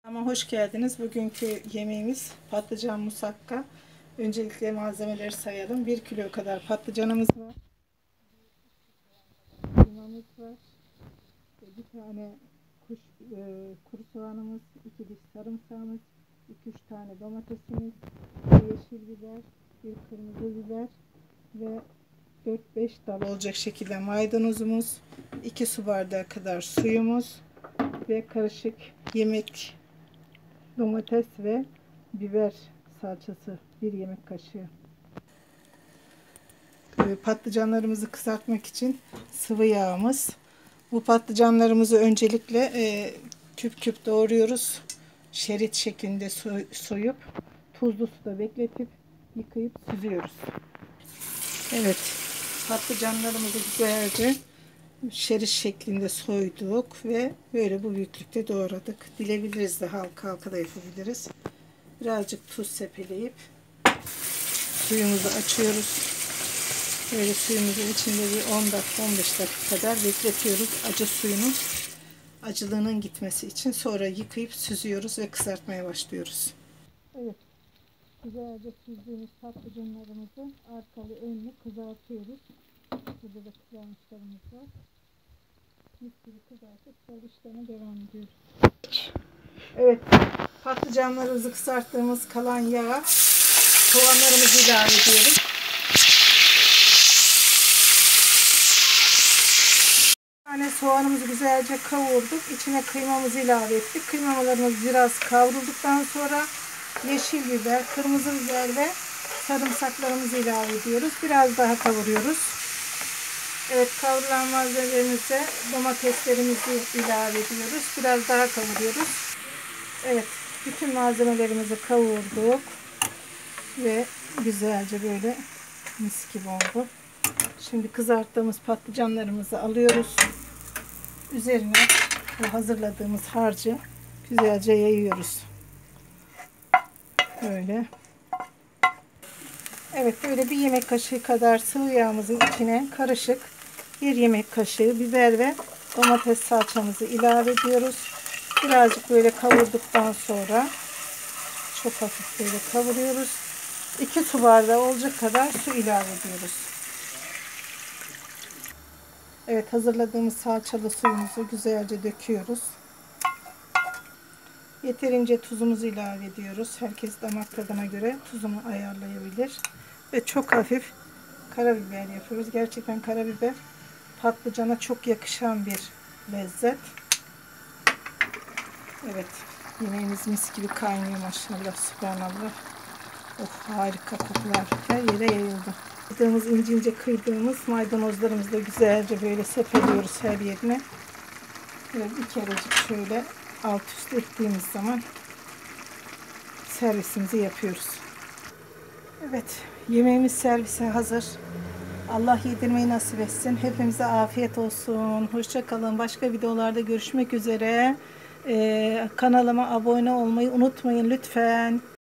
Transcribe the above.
Ama hoş geldiniz. Bugünkü yemeğimiz patlıcan musakka. Öncelikle malzemeleri sayalım. 1 kilo kadar patlıcanımız var. Kıymamız var. Bir tane kuru soğanımız, 2 diş sarımsağımız, 2-3 tane domatesimiz, bir yeşil biber, bir kırmızı biber ve 4-5 dal olacak şekilde maydanozumuz, 2 su bardağı kadar suyumuz ve karışık yemek domates ve biber salçası 1 yemek kaşığı. Patlıcanlarımızı kızartmak için sıvı yağımız. Bu patlıcanlarımızı öncelikle küp küp doğruyoruz. Şerit şeklinde soyup tuzlu suda bekletip yıkayıp süzüyoruz. Evet, patlıcanlarımızı güzelce şerit şeklinde soyduk ve böyle bu büyüklükte doğradık. Dilebiliriz de halka halka da yapabiliriz. Birazcık tuz sepeleyip suyumuzu açıyoruz. Böyle suyumuzun içinde bir 10 dakika 15 dakika kadar bekletiyoruz. Acı suyunun acılığının gitmesi için sonra yıkayıp süzüyoruz ve kızartmaya başlıyoruz. Evet. Güzelce süzdüğümüz patlıcanlarımızı arkalı önlü kızartıyoruz. Burada da kızarmışlarımız var. Mis gibi kızartıp sonra işlerine devam ediyoruz. Evet. Patlıcanlarımızı kızarttığımız kalan yağa soğanlarımızı ilave ediyoruz. Soğanımızı güzelce kavurduk. İçine kıymamızı ilave ettik. Kıymalarımız biraz kavrulduktan sonra yeşil biber, kırmızı biber ve sarımsaklarımızı ilave ediyoruz. Biraz daha kavuruyoruz. Evet, kavrulan malzemelerimize domateslerimizi ilave ediyoruz. Biraz daha kavuruyoruz. Evet, bütün malzemelerimizi kavurduk ve güzelce böyle mis gibi oldu. Şimdi kızarttığımız patlıcanlarımızı alıyoruz. Üzerine bu hazırladığımız harcı güzelce yayıyoruz. Böyle. Evet, böyle 1 yemek kaşığı kadar sıvı yağımızın içine karışık 1 yemek kaşığı biber ve domates salçamızı ilave ediyoruz. Birazcık böyle kavurduktan sonra çok hafif böyle kavuruyoruz. 2 su bardağı olacak kadar su ilave ediyoruz. Evet, hazırladığımız salçalı suyumuzu güzelce döküyoruz. Yeterince tuzumuzu ilave ediyoruz. Herkes damak tadına göre tuzunu ayarlayabilir. Ve çok hafif karabiber yapıyoruz. Gerçekten karabiber patlıcana çok yakışan bir lezzet. Evet, yemeğimiz mis gibi kaynıyor maşallah, subhanallah. Of, harika kokular her yere yayıldı. İnce ince kıydığımız maydanozlarımızı da güzelce böyle sepeliyoruz her yerine. Böyle bir kerecik şöyle alt üst ettiğimiz zaman servisimizi yapıyoruz. Evet, yemeğimiz servise hazır. Allah yedirmeyi nasip etsin. Hepimize afiyet olsun. Hoşça kalın. Başka videolarda görüşmek üzere. Kanalıma abone olmayı unutmayın lütfen.